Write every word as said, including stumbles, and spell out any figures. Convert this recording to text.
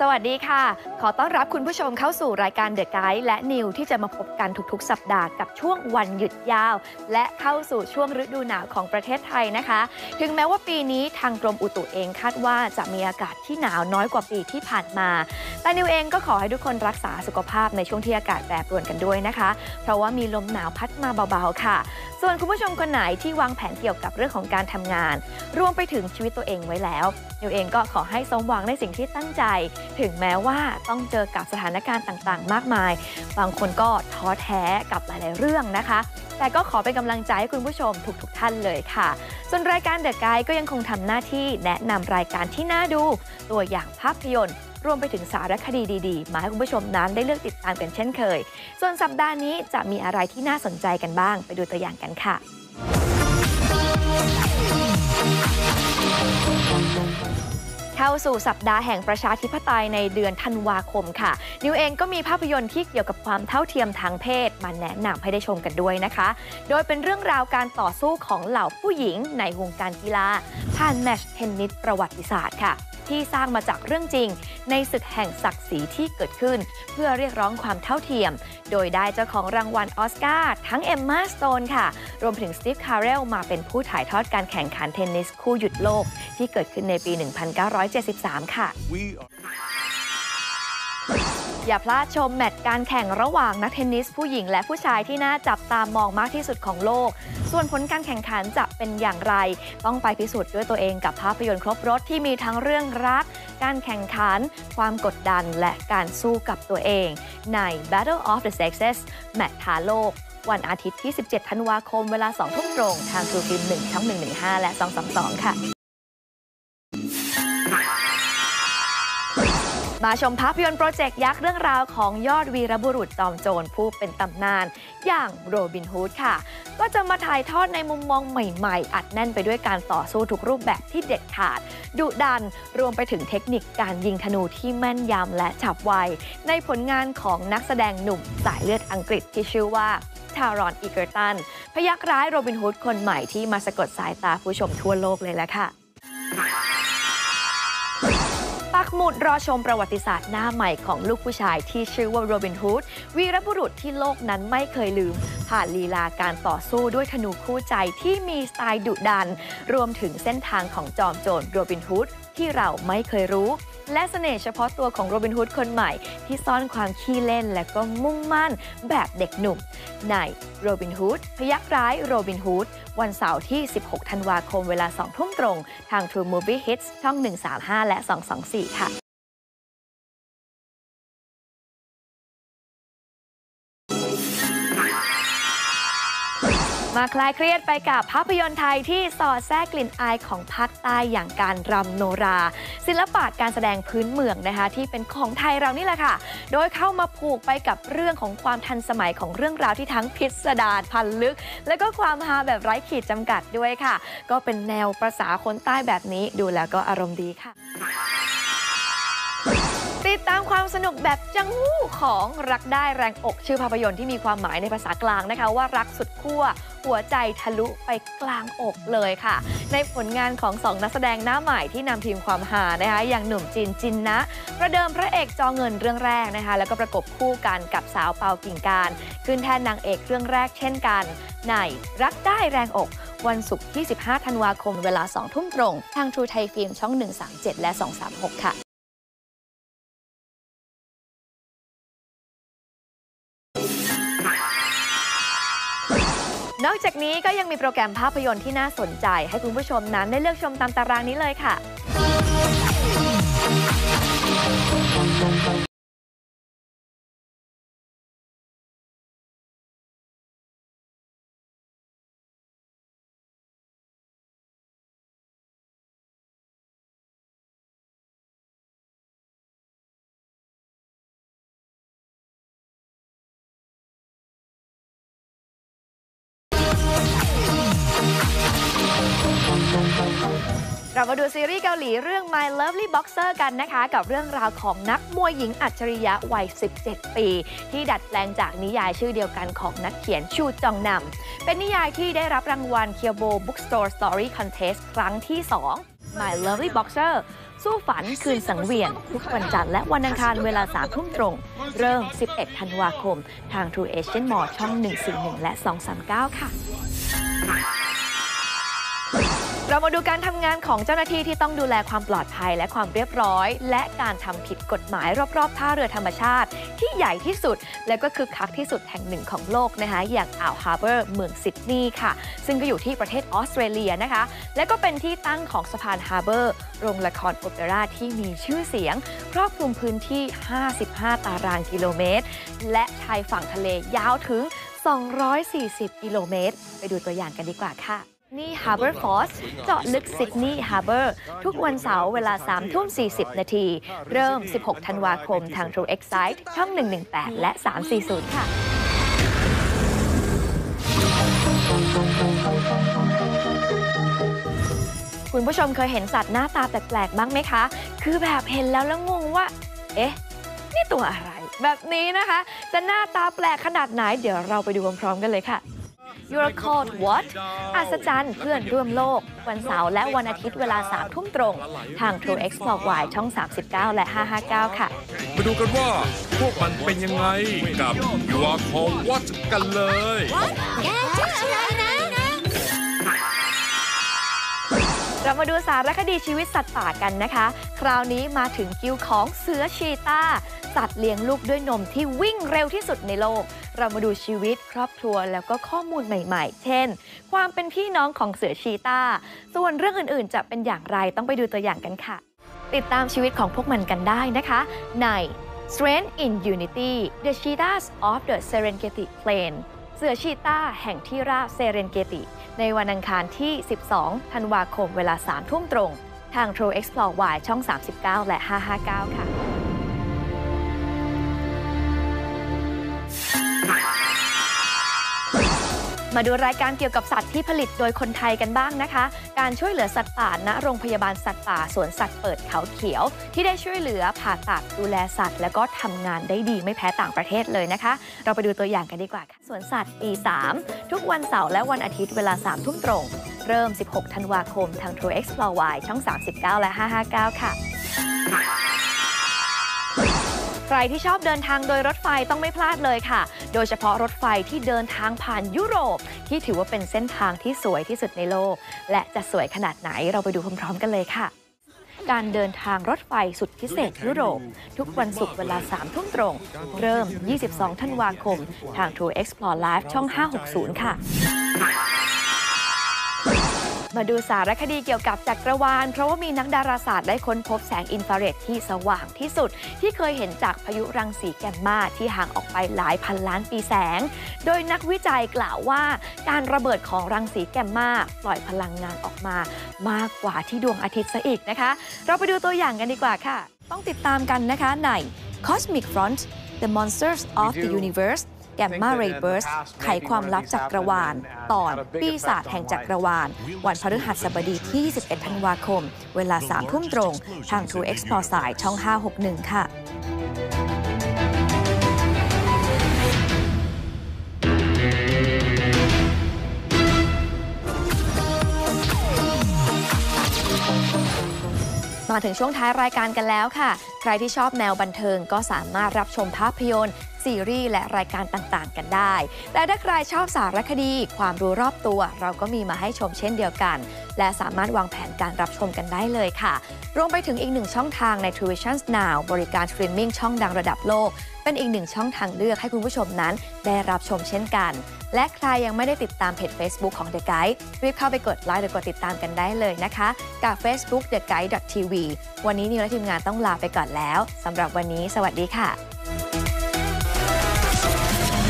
สวัสดีค่ะขอต้อนรับคุณผู้ชมเข้าสู่รายการ The Guide และนิวที่จะมาพบกันทุกๆสัปดาห์กับช่วงวันหยุดยาวและเข้าสู่ช่วงฤดูหนาวของประเทศไทยนะคะถึงแม้ว่าปีนี้ทางกรมอุตุเองคาดว่าจะมีอากาศที่หนาวน้อยกว่าปีที่ผ่านมาแต่นิวเองก็ขอให้ทุกคนรักษาสุขภาพในช่วงที่อากาศแปรปรวนกันด้วยนะคะเพราะว่ามีลมหนาวพัดมาเบาๆค่ะส่วนคุณผู้ชมคนไหนที่วางแผนเกี่ยวกับเรื่องของการทำงานรวมไปถึงชีวิตตัวเองไว้แล้วนิวเองก็ขอให้สมหวังในสิ่งที่ตั้งใจถึงแม้ว่าต้องเจอกับสถานการณ์ต่างๆมากมายบางคนก็ท้อแท้กับหลายๆเรื่องนะคะแต่ก็ขอเป็นกำลังใจให้คุณผู้ชมทุกๆท่านเลยค่ะส่วนรายการ The Guide ก็ยังคงทำหน้าที่แนะนำรายการที่น่าดูตัวอย่างภาพยนตร์รวมไปถึงสารคดีดีๆมาให้คุณผู้ชมนั้นได้เลือกติดตามกันเช่นเคยส่วนสัปดาห์นี้จะมีอะไรที่น่าสนใจกันบ้างไปดูตัวอย่างกันค่ะเข้าสู่สัปดาห์แห่งประชาธิปไตยในเดือนธันวาคมค่ะนิวเองก็มีภาพยนตร์ที่เกี่ยวกับความเท่าเทียมทางเพศมาแนะนำให้ได้ชมกันด้วยนะคะโดยเป็นเรื่องราวการต่อสู้ของเหล่าผู้หญิงในวงการกีฬาผ่านแมตช์เทนนิสประวัติศาสตร์ค่ะที่สร้างมาจากเรื่องจริงในศึกแห่งศักดิ์ศรีที่เกิดขึ้นเพื่อเรียกร้องความเท่าเทียมโดยได้เจ้าของรางวัลออสการ์ทั้งเอมมาสโตนค่ะรวมถึงสตีฟคาร์เรลมาเป็นผู้ถ่ายทอดการแข่งขันเทนนิสคู่หยุดโลกที่เกิดขึ้นในปี หนึ่งพันเก้าร้อยเจ็ดสิบสาม ค่ะอย่าพลาดชมแมตช์การแข่งระหว่างนักเทนนิสผู้หญิงและผู้ชายที่น่าจับตามองมากที่สุดของโลกส่วนผลการแข่งขันจะเป็นอย่างไรต้องไปพิสูจน์ด้วยตัวเองกับภาพยนตร์ครบรสที่มีทั้งเรื่องรักการแข่งขันความกดดันและการสู้กับตัวเองใน Battle of the Sexes แมตช์ท้าโลกวันอาทิตย์ที่ สิบเจ็ด ธันวาคมเวลา สอง ทุ่มตรงทาง True Film หนึ่ง ช่อง หนึ่ง หนึ่งห้า และ สอง สาม สอง ค่ะมาชมภาพยนตร์โปรเจกต์ยักษ์เรื่องราวของยอดวีรบุรุษจอมโจรผู้เป็นตำนานอย่างโรบินฮูดค่ะก็จะมาถ่ายทอดในมุมมองใหม่ๆอัดแน่นไปด้วยการต่อสู้ทุกรูปแบบที่เด็ดขาดดุดันรวมไปถึงเทคนิคการยิงธนูที่แม่นยำและฉับไวในผลงานของนักแสดงหนุ่มสายเลือดอังกฤษที่ชื่อว่าทารอนอีเกอร์ตันพยัคฆ์ร้ายโรบินฮูดคนใหม่ที่มาสะกดสายตาผู้ชมทั่วโลกเลยละค่ะปักหมุดรอชมประวัติศาสตร์หน้าใหม่ของลูกผู้ชายที่ชื่อว่าโรบินฮูดวีรบุรุษที่โลกนั้นไม่เคยลืมผ่านลีลาการต่อสู้ด้วยธนูคู่ใจที่มีสไตล์ดุดันรวมถึงเส้นทางของจอมโจรโรบินฮูดที่เราไม่เคยรู้และเสน่ห์เฉพาะตัวของโรบินฮูดคนใหม่ที่ซ่อนความขี้เล่นและก็มุ่งมั่นแบบเด็กหนุ่มในโรบินฮูดพยัคฆ์ร้ายโรบินฮูดวันเสาร์ที่ สิบหก ธันวาคมเวลา สอง ทุ่มตรงทาง True Movie Hits ช่อง หนึ่ง สาม ห้า และ สอง สอง สี่ ค่ะมาคลายเครียดไปกับภาพยนตร์ไทยที่สอดแทรกกลิ่นอายของภาคใต้อย่างการรำโนราศิลปะการแสดงพื้นเมืองนะคะที่เป็นของไทยเรานี่แหละค่ะโดยเข้ามาผูกไปกับเรื่องของความทันสมัยของเรื่องราวที่ทั้งพิสดารพันลึกและก็ความฮาแบบไร้ขีดจำกัดด้วยค่ะก็เป็นแนวภาษาคนใต้แบบนี้ดูแล้วก็อารมณ์ดีค่ะติดตามความสนุกแบบจังหู้ของรักได้แรงอกชื่อภาพยนตร์ที่มีความหมายในภาษากลางนะคะว่ารักสุดขั้วหัวใจทะลุไปกลางอกเลยค่ะในผลงานของสองนักแสดงหน้าใหม่ที่นำทีมความหานะคะอย่างหนุ่มจินจินนะประเดิมพระเอกจอเงินเรื่องแรกนะคะแล้วก็ประกบคู่กันกับสาวเปากิ่งการขึ้นแทนนางเอกเรื่องแรกเช่นกันในรักได้แรงอกวันศุกร์ที่ สิบห้า ธันวาคมเวลา สอง ทุ่มตรงทาง True Thai Film ช่อง หนึ่ง สาม เจ็ด และ สอง สาม หก ค่ะนอกจากนี้ก็ยังมีโปรแกรมภาพยนตร์ที่น่าสนใจให้คุณผู้ชมนั้นได้เลือกชมตามตารางนี้เลยค่ะเรามาดูซีรีส์เกาหลีเรื่อง My Lovely Boxer กันนะคะกับเรื่องราวของนักมวยหญิงอัจฉริยะวัย สิบเจ็ด ปีที่ดัดแปลงจากนิยายชื่อเดียวกันของนักเขียนชูจองนำเป็นนิยายที่ได้รับรางวัล Kyobo Bookstore Story Contest ครั้งที่ สอง My Lovely Boxer สู้ฝันคืนสังเวียนทุกวันจันทร์และวันอังคารเวลาสามทุ่มตรงเริ่มสิบเอ็ดธันวาคมทาง True Asian Mall ช่องหนึ่งสี่หนึ่งและสองสามเก้าค่ะเรามาดูการทำงานของเจ้าหน้าที่ที่ต้องดูแลความปลอดภัยและความเรียบร้อยและการทำผิดกฎหมายรอบๆท่าเรือธรรมชาติที่ใหญ่ที่สุดและก็คึกคักที่สุดแห่งหนึ่งของโลกนะคะอย่างอ่าวฮาร์เบอร์เมืองซิดนีย์ค่ะซึ่งก็อยู่ที่ประเทศออสเตรเลียนะคะและก็เป็นที่ตั้งของสะพานฮาร์เบอร์โรงละครโอเปร่าที่มีชื่อเสียงครอบคลุมพื้นที่ห้าสิบห้าตารางกิโลเมตรและชายฝั่งทะเลยาวถึงสองร้อยสี่สิบกิโลเมตรไปดูตัวอย่างกันดีกว่าค่ะนี่ Harbour Force เจาะลึกซิดนีย์ฮาร์เบอร์ทุกวันเสาร์เวลา สามทุ่มสี่สิบ นาทีเริ่ม สิบหก ธันวาคมทาง True Excite ช่อง หนึ่งหนึ่งแปด และ สามสี่ศูนย์ ค่ะคุณผู้ชมเคยเห็นสัตว์หน้าตาแปลกๆบ้างไหมคะคือแบบเห็นแล้วแล้วงงว่าเอ๊ะนี่ตัวอะไรแบบนี้นะคะจะหน้าตาแปลกขนาดไหนเดี๋ยวเราไปดูพร้อมๆกันเลยค่ะYou're called what อัศจรรย์เพื่อนร่วมโลกวันเสาร์และวันอาทิตย์เวลาสามทุ่มตรงทาง True Explore Y ช่องสามสิบเก้าและห้าห้าเก้าค่ะมาดูกันว่าพวกมันเป็นยังไงกับ You're called what กันเลยแกชื่ออะไรนะเรามาดูสารคดีชีวิตสัตว์ป่ากันนะคะคราวนี้มาถึงคิวของเสือชีตาสัตว์เลี้ยงลูกด้วยนมที่วิ่งเร็วที่สุดในโลกเรามาดูชีวิตครอบครัวแล้วก็ข้อมูลใหม่ๆเช่นความเป็นพี่น้องของเสือชีตาส่วนเรื่องอื่นๆจะเป็นอย่างไรต้องไปดูตัวอย่างกันค่ะติดตามชีวิตของพวกมันกันได้นะคะใน Strength in Unity The Cheetahs of the Serengeti Plain เสือชีตาแห่งที่ราบเซเรนเกติในวันอังคารที่สิบสองธันวาคมเวลาสามทุ่มตรงทาง True Explore Y ช่องสามสิบเก้าและห้าห้าเก้าค่ะมาดูรายการเกี่ยวกับสัตว์ที่ผลิตโดยคนไทยกันบ้างนะคะการช่วยเหลือสัตว์ป่าณโรงพยาบาลสัตว์ป่าสวนสัตว์เปิดเขาเขียวที่ได้ช่วยเหลือผ่าตัดดูแลสัตว์แล้วก็ทำงานได้ดีไม่แพ้ต่างประเทศเลยนะคะเราไปดูตัวอย่างกันดีกว่าค่ะสวนสัตว์ปีสามทุกวันเสาร์และวันอาทิตย์เวลาสามทุ่มตรงเริ่มสิบหกธันวาคมทาง True Explore Y ช่องสามสิบเก้าและห้าห้าเก้าค่ะใครที่ชอบเดินทางโดยรถไฟต้องไม่พลาดเลยค่ะโดยเฉพาะรถไฟที่เดินทางผ่านยุโรปที่ถือว่าเป็นเส้นทางที่สวยที่สุดในโลกและจะสวยขนาดไหนเราไปดูพร้อมๆกันเลยค่ะการเดินทางรถไฟสุดพิเศษยุโรปทุกวันศุกร์เวลาสามทุ่มตรงเริ่มยี่สิบสองธันวาคมทาง True Explore Live ช่องห้าหกศูนย์ค่ะมาดูสารคดีเกี่ยวกับจักรวาลเพราะว่ามีนักดาราศาสตร์ได้ค้นพบแสงอินฟราเรดที่สว่างที่สุดที่เคยเห็นจากพายุรังสีแกมมาที่ห่างออกไปหลายพันล้านปีแสงโดยนักวิจัยกล่าวว่าการระเบิดของรังสีแกมมาปล่อยพลังงานออกมามากกว่าที่ดวงอาทิตย์ซะอีกนะคะเราไปดูตัวอย่างกันดีกว่าค่ะต้องติดตามกันนะคะใน Cosmic Front The Monsters of the Universe Gamma Ray Burst ไขความลับจักรวาลตอนปีศาจแห่งจักรวาลวันพฤหัสบดีที่ยี่สิบเอ็ดธันวาคมเวลาสามทุ่มตรงทาง True Explore สายช่องห้าหกหนึ่งค่ะมาถึงช่วงท้ายรายการกันแล้วค่ะใครที่ชอบแนวบันเทิงก็สามารถรับชมภาพยนตร์ซีรีส์และรายการต่างๆกันได้แต่ถ้าใครชอบสารคดีความรู้รอบตัวเราก็มีมาให้ชมเช่นเดียวกันและสามารถวางแผนการรับชมกันได้เลยค่ะรวมไปถึงอีกหนึ่งช่องทางใน True Vision Now บริการสตรีมมิ่งช่องดังระดับโลกเป็นอีกหนึ่งช่องทางเลือกให้คุณผู้ชมนั้นได้รับชมเช่นกันและใครยังไม่ได้ติดตามเพจ Facebook ของ The Guide รีบเข้าไปกดไลค์หรือกดติดตามกันได้เลยนะคะกับ Facebook เดอะไกด์ ดอท ที วี วันนี้นิวและทีมงานต้องลาไปก่อนแล้วสำหรับวันนี้สวัสดีค่ะ